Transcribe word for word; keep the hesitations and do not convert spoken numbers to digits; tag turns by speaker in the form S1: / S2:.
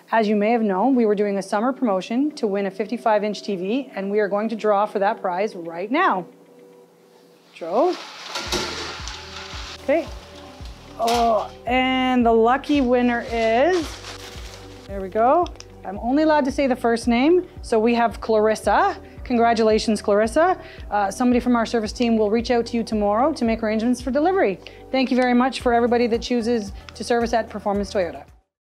S1: As you may have known, we were doing a summer promotion to win a fifty-five inch T V, and we are going to draw for that prize right now. Drove. Okay. Oh, and the lucky winner is, there we go. I'm only allowed to say the first name. So we have Clarissa. Congratulations, Clarissa. Uh, somebody from our service team will reach out to you tomorrow to make arrangements for delivery. Thank you very much for everybody that chooses to service at Performance Toyota.